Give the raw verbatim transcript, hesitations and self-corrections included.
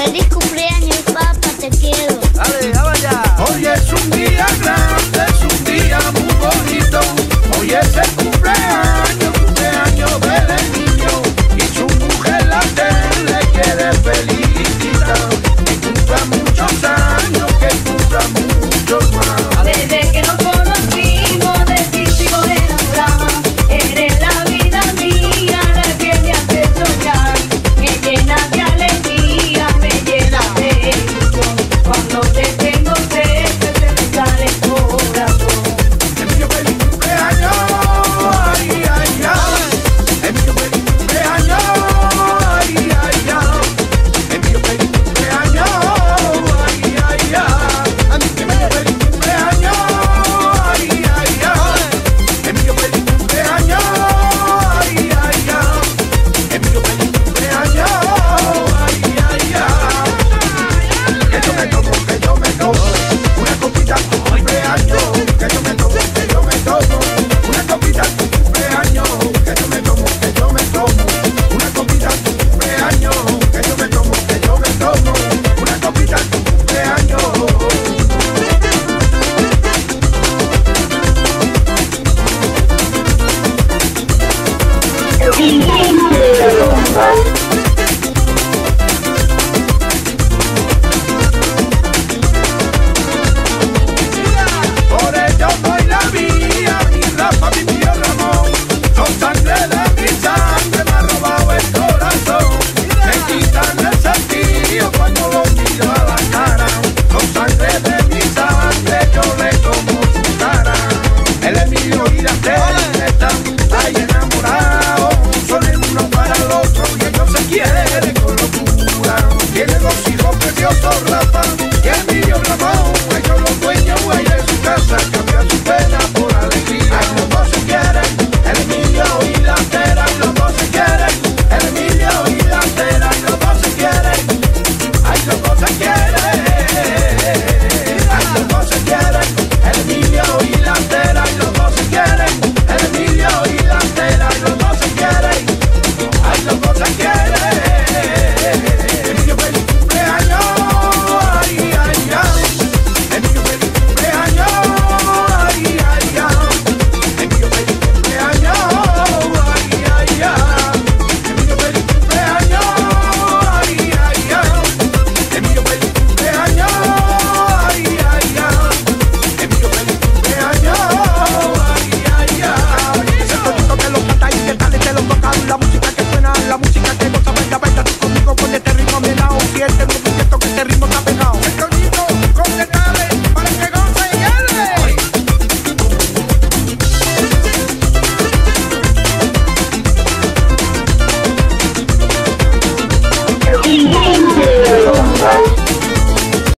Feliz cumpleaños, papá, te quiero. Dale, vaya. Hoy es un día grande, es un día muy bonito. Hoy es el cumpleaños, cumpleaños del niño. Y su mujer la le quiere felicitar. Que cumpla muchos años, que cumpla muchos más. Desde que nos conocimos, de ti sigo enamorada. Eres la vida mía, la que me hace soñar. Me llena de alegría, me llena de ilusión. Cuando te tengo cerca, se me sale el corazón. Emilio, feliz cumpleaños, ay, ay, ay. Emilio, feliz cumpleaños, ay, ay, ay. Emilio, feliz cumpleaños, ay, ay, ay. Emilio, feliz cumpleaños, ay, ay, ay. Emilio, feliz cumpleaños, ay, ay, ay. Emilio, feliz cumpleaños, ay, ay, ay. Que yo me tomo, que yo me tomo una copita tu cumpleaños. Que yo me tomo, que yo me tomo una copita tu cumpleaños. Que yo me tomo, que yo me tomo una copita tu cumpleaños. Que yo me tomo, que yo me tomo una copita tu cumpleaños. Por ello doy la vía, mi Rafa, mi tío Ramón. Son sangre de mi sangre, me ha robado el corazón. Me quitan el sentido cuando lo miro a la cara. Son sangre de mi sangre, yo le como su cara. El Emilio y la Tere están ahí enamorados. Son el uno para el otro y ellos se quieren con locura. Tienen dos hijos preciosos.